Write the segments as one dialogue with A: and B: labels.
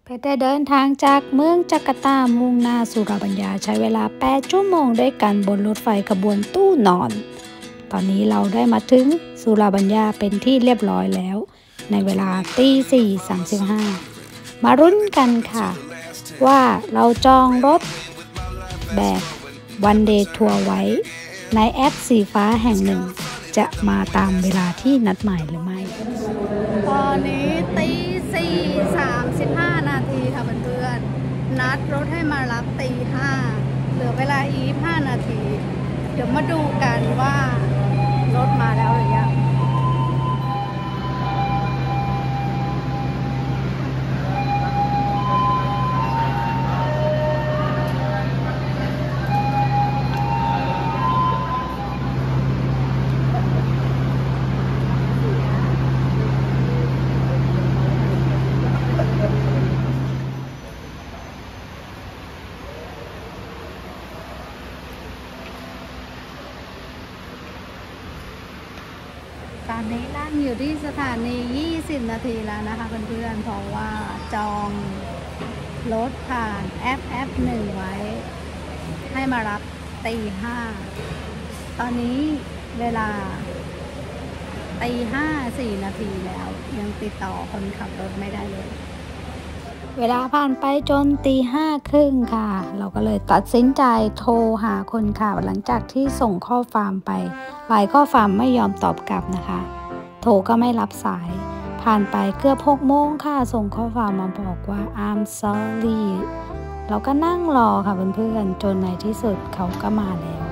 A: ได้เดินทางจากเมืองจาการ์ตามุ่งหน้าสุราบัญญาใช้เวลา8 ชั่วโมงด้วยกันบนรถไฟขบวนตู้นอน ตอนนี้เราได้มาถึงสุราบัญญาเป็นที่เรียบร้อยแล้วในเวลา4:35มารุ้นกันค่ะว่าเราจองรถแบบวันเดย์ทัวร์ไว้ในแอปสีฟ้าแห่งหนึ่งจะมาตามเวลาที่นัดหมายหรือไม่ตอนนี้4:35 นาทีค่ะเพื่อนๆนัดรถให้มารับ5:00เหลือเวลาอีก5 นาทีเดี๋ยวมาดูกันว่ารถมาแล้วหรือยังตอนนี้นั่งอยู่ที่สถานี20 นาทีแล้วนะคะเพื่อนๆเพราะว่าจองรถผ่านแอปหนึ่งไว้ให้มารับ5:00ตอนนี้เวลา4:05 นาทีแล้วยังติดต่อคนขับรถไม่ได้เลยเวลาผ่านไปจน5:30ค่ะเราก็เลยตัดสินใจโทรหาคนขับหลังจากที่ส่งข้อความไปหลายข้อความไม่ยอมตอบกลับนะคะโทรก็ไม่รับสายผ่านไปเกือบ6 โมงค่ะส่งข้อความมาบอกว่า I'm sorry เราก็นั่งรอค่ะเพื่อนๆจนในที่สุดเขาก็มาแล้ว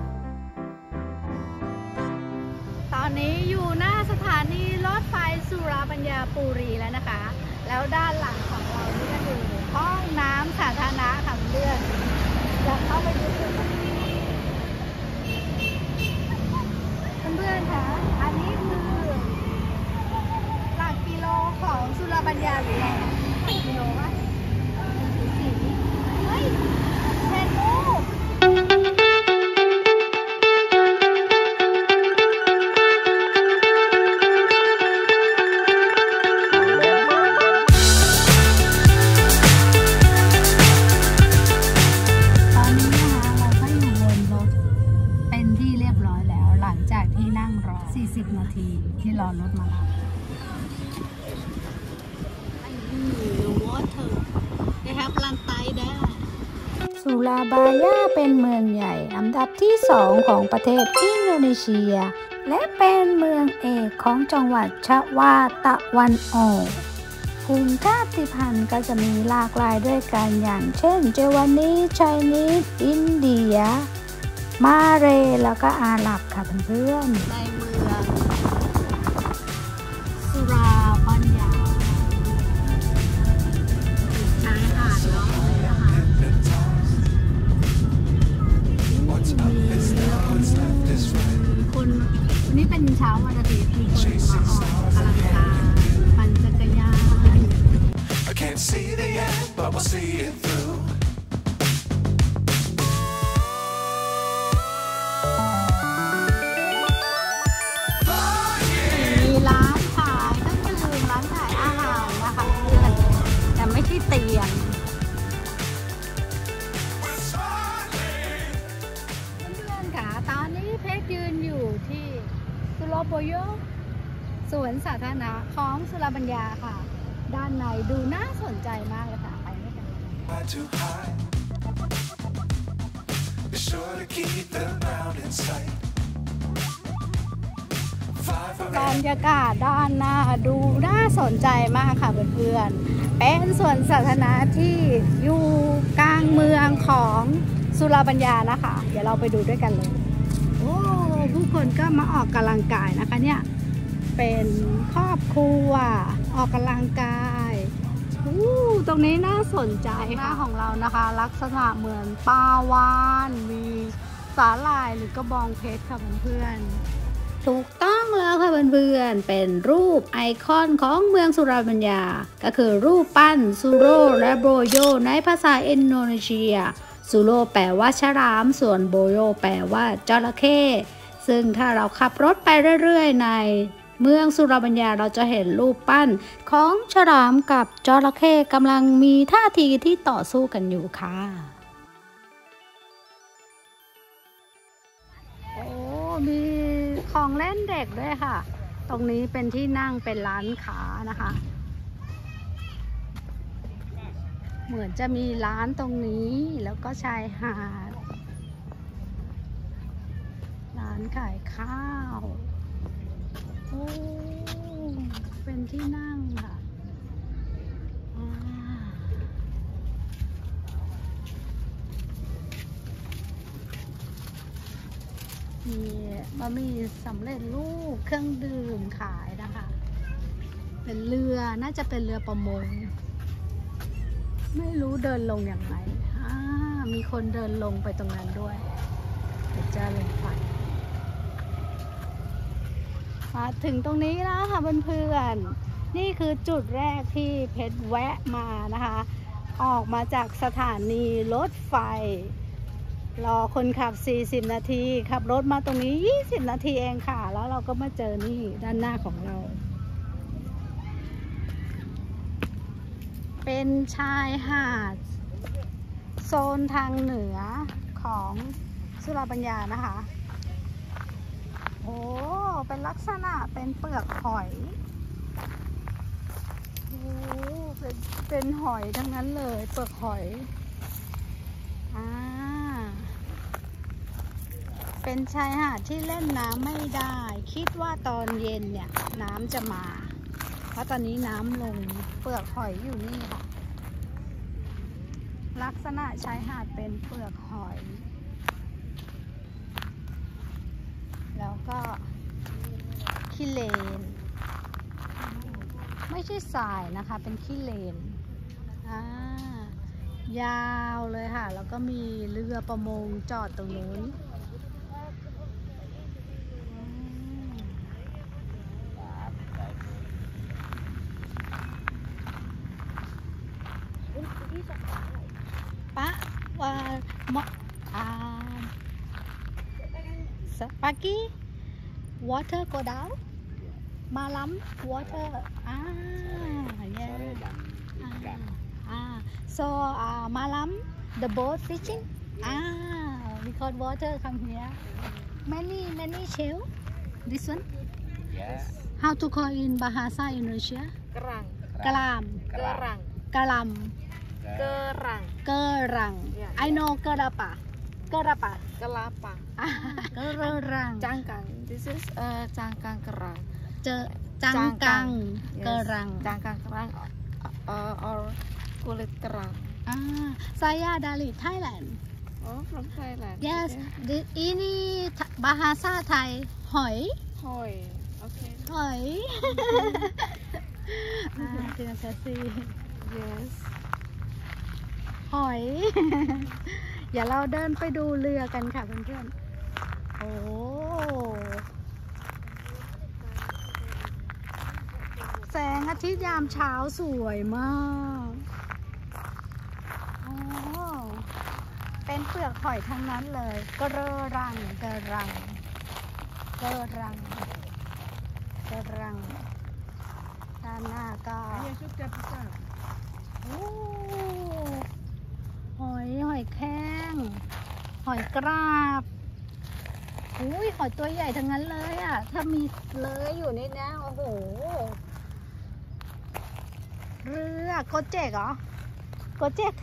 A: ตอนนี้อยู่หน้าสถานีรถไฟสุราบัญญาปุรีแล้วนะคะแล้วด้านหลังของเรานี่ก็คือห้องน้ำสาธารณะค่ะเพื่อนอยากเข้าไปดูเพื่อนๆค่ะอันนี้คือหลักกิโลของสุราบัญญาหรือกิโลวะเฮ้ยแทนโอ้40 นาทีที่รอรถมารับสุราบายาเป็นเมืองใหญ่อันดับที่2ของประเทศอินโดนีเซียและเป็นเมืองเอกของจังหวัดชวาตะวันออกกลุ่มชาติพันธุ์ก็จะมีหลากหลายด้วยกันอย่างเช่นเจวานีไชนีสอินเดียมาเรแล้วก็อาหรับค่ะเพื่อนๆในเมืองสุราบัญญาชายหาดเนาะนะคะคนวันนี้เป็นเช้าวันอาทิตย์มีคนมาออกกำลังกายปั่นจักรยาน I can't see the end but we'll see it throughเตียงเพื่อนๆค่ะตอนนี้เพชรยืนอยู่ที่สุโรโบโยสวนสาธารณะของสุราบัญญาค่ะด้านในดูน่าสนใจมากเลยค่ะไปด้วยกันบรรยากาศด้านหน้าดูน่าสนใจมากค่ะเพื่อนๆเป็นสวนสาธารณะที่อยู่กลางเมืองของสุราบัญญานะคะเดี๋ยวเราไปดูด้วยกันเลยโอ้ผู้คนก็มาออกกำลังกายนะคะเนี่ยเป็นครอบครัวออกกำลังกายตรงนี้น่าสนใจค่ะของเรานะคะลักษณะเหมือนปลาวาฬมีสาหร่ายหรือกระบองเพชรค่ะเพื่อนๆถูกต้องแล้วค่ะเพื่อนๆเป็นรูปไอคอนของเมืองสุราบัญญาก็คือรูปปั้นซูโร่และโบโยในภาษาอินโดนีเซียซูโร่แปลว่าฉลามส่วนโบโยแปลว่าจระเข้ซึ่งถ้าเราขับรถไปเรื่อยๆในเมืองสุราบัญญาเราจะเห็นรูปปั้นของฉลามกับจระเข้กำลังมีท่าทีที่ต่อสู้กันอยู่ค่ะโอ้มีของเล่นเด็กด้วยค่ะตรงนี้เป็นที่นั่งเป็นร้านค้านะคะเหมือนจะมีร้านตรงนี้แล้วก็ชายหาดร้านขายข้าวโอ้เป็นที่นั่งค่ะมีบะหมี่สำเร็จรูปเครื่องดื่มขายนะคะเป็นเรือน่าจะเป็นเรือประมงไม่รู้เดินลงอย่างไรมีคนเดินลงไปตรงนั้นด้วยเดี๋ยวจะลงไปมาถึงตรงนี้แล้วค่ะเพื่อนๆนี่คือจุดแรกที่เพชรแวะมานะคะออกมาจากสถานีรถไฟรอคนขับ40นาทีขับรถมาตรงนี้20นาทีเองค่ะแล้วเราก็มาเจอนี่ด้านหน้าของเราเป็นชายหาดโซนทางเหนือของสุราบัญญานะคะโอ้เป็นลักษณะเป็นเปลือกหอยโอ้เป็นหอยทั้งนั้นเลยเปลือกหอยเป็นชายหาดที่เล่นน้ำไม่ได้คิดว่าตอนเย็นเนี่ยน้ำจะมาเพราะตอนนี้น้ำลงเปลือกหอยอยู่นี่ค่ะลักษณะชายหาดเป็นเปลือกหอยแล้วก็ขี้เลนไม่ใช่ทรายนะคะเป็นขี้เลนยาวเลยค่ะแล้วก็มีเรือประมงจอดตรงนู้นปะว่าสปากี้ water go down มาล้ำ water so มาล้ำ the boat fishing because water come here many shell this one
B: yes
A: how to call in Bahasa Indonesia kelam kelam kerang I know kelapa kelapa
C: cangkang this is cangkang kerang
A: cangkang kerang
C: or kulit kerang
A: saya dari Thailand
C: oh from Thailand
A: yes ini bahasa Thai หอย
C: okay
A: หอยterima kasih
C: yes
A: หอยอย่าเราเดินไปดูเรือกันค่ะเพื่อนๆโอ้แสงอาทิตย์ยามเช้าสวยมากเป็นเปลือกหอยทั้งนั้นเลยกระรังด้านหน้าก็หอยแข้งหอยกราบอุ้ยหอยตัวใหญ่ทั้งนั้นเลยอ่ะถ้ามีเลยอยู่นี่นะโอ้โหเรือโกเจกเหรอโกเจก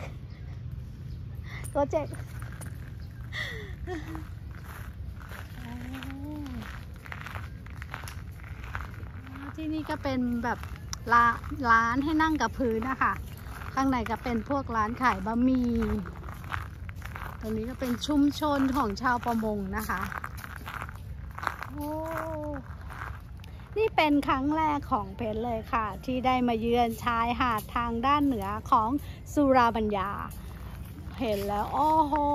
A: ที่นี่ก็เป็นแบบร้านให้นั่งกับพื้นนะคะข้างในก็เป็นพวกร้านขายบะหมี่ตรงนี้ก็เป็นชุมชนของชาวประมงนะคะโอ้นี่เป็นครั้งแรกของเพชรเลยค่ะที่ได้มาเยือนชายหาดทางด้านเหนือของสุราบัญญาเห็นแล้วโอ้โห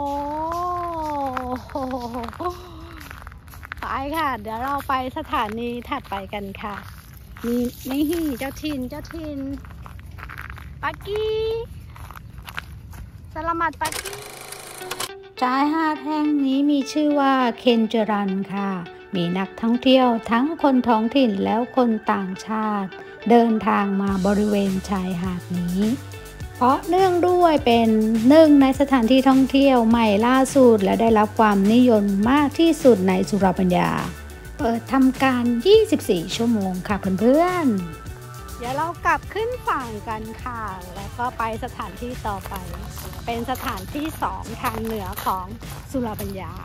A: ไปค่ะเดี๋ยวเราไปสถานีถัดไปกันค่ะนี่เจ้าถิ่นปากี้สลามัดปากี้ชายหาดแห่งนี้มีชื่อว่าเคนจรันค่ะมีนักท่องเที่ยวทั้งคนท้องถิ่นแล้วคนต่างชาติเดินทางมาบริเวณชายหาดนี้เพราะเนื่องด้วยเป็นหนึ่งในสถานที่ท่องเที่ยวใหม่ล่าสุดและได้รับความนิยมมากที่สุดในสุราปัญญาเปิดทำการ 24 ชั่วโมงค่ะเพื่อนๆเดี๋ยวเรากลับขึ้นฝั่งกันค่ะแล้วก็ไปสถานที่ต่อไปเป็นสถานที่2ทางเหนือของสุราปัญญา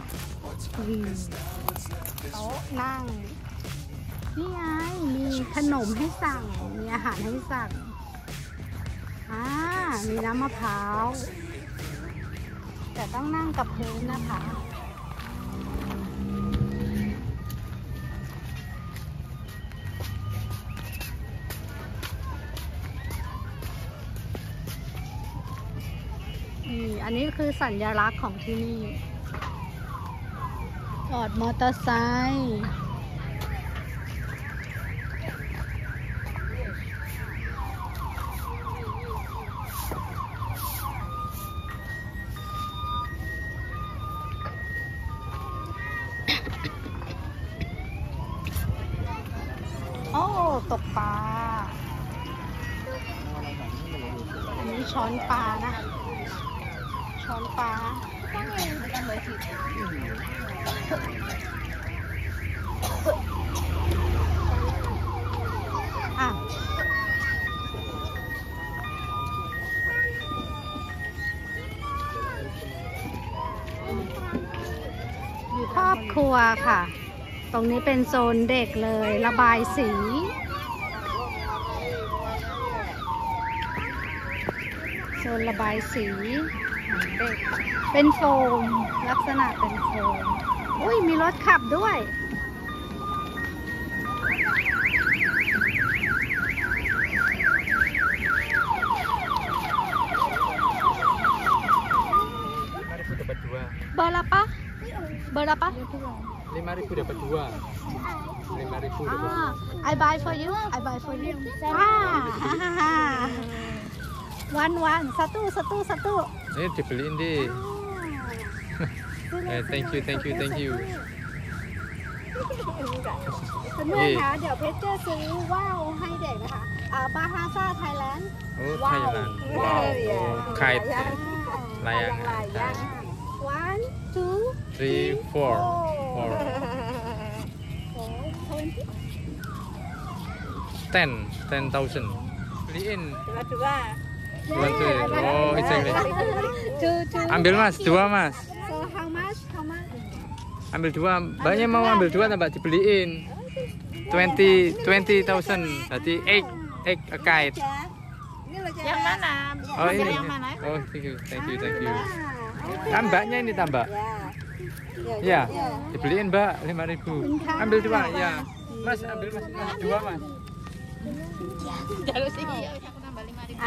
A: โต๊ะนั่งนี่ไงมีขนมให้สั่งมีอาหารให้สั่งมีน้ำมะพร้าวแต่ต้องนั่งกับพื้นนะคะอันนี้คือสัญลักษณ์ของที่นี่จอดมอเตอร์ไซค์โอ้ตกปลาอันนี้ช้อนปลานะช้อนปลาครอบครัวค่ะตรงนี้เป็นโซนเด็กเลยระบายสีโซนระบายสีของเด็กเป็นโฟมลักษณะเป็นโฟมอุ้ยมีรถขับด้วยberapa berapa
B: 5.000 dapat 2. 5.000 dapat 2.
A: I buy for you I buy for you one satu
B: Ini dibeliin deh. Thank you
A: เพื่อนๆคะเดี๋ยวเพชรจะซื้อว่าวให้เด็กนะคะบาฮาซ่าไทยแลนด์
B: Oh Thailand. Wow. Kite. Layang.
A: 1 2
B: 3 4. 10,000. Beliin. Bantu. Oh, exactly. Ambil mas, 2 mas.
A: So how much
B: Ambil 2. Banyak mau ambil 2 tambah dibeliin. 20,000. Berarti 8 a kite.
C: Yang mana?
B: Oh ini.
C: Yang mana?
B: Oh thank you. Tambahnya ini tambah. Ya, dibeliin mbak 5.000. Ambil 2 ya. Mas ambil mas 2 mas.
C: Jalur sini ya, aku tambah 5.000.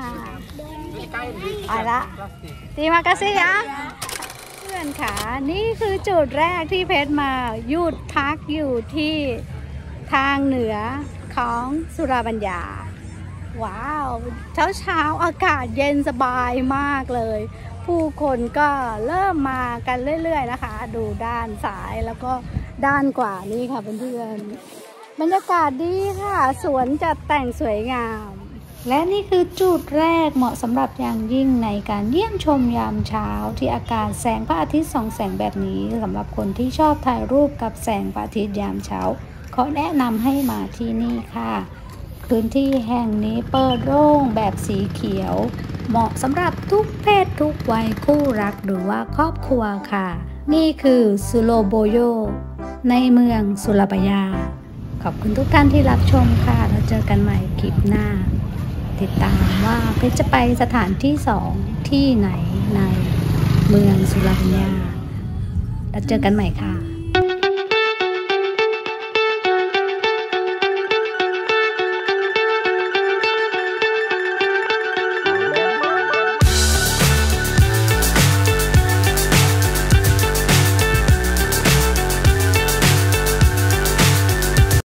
A: Ada. Terima kasih ya เพื่อนค่ะนี่คือจุดแรกที่เพชรมาหยุดพักอยู่ที่ทางเหนือของสุราปัญญาว้าวเช้าอากาศเย็นสบายมากเลยผู้คนก็เริ่มมากันเรื่อยๆนะคะดูด้านซ้ายแล้วก็ด้านขวานี่ค่ะเพื่อนๆบรรยากาศดีค่ะสวนจัดแต่งสวยงามและนี่คือจุดแรกเหมาะสำหรับอย่างยิ่งในการเยี่ยมชมยามเช้าที่อากาศแสงพระอาทิตย์ส่องแสงแบบนี้สำหรับคนที่ชอบถ่ายรูปกับแสงพระอาทิตย์ยามเช้าขอแนะนำให้มาที่นี่ค่ะพื้นที่แห่งนี้เปิดโล่งแบบสีเขียวเหมาะสำหรับทุกเพศทุกวัยคู่รักหรือว่าครอบครัวค่ะนี่คือสุโลโบโยในเมืองสุราปัญญาขอบคุณทุกท่านที่รับชมค่ะแล้วเจอกันใหม่คลิปหน้าติดตามว่าเพชรจะไปสถานที่2ที่ไหนในเมืองสุราปัญญาแล้วเจอกันใหม่ค่ะ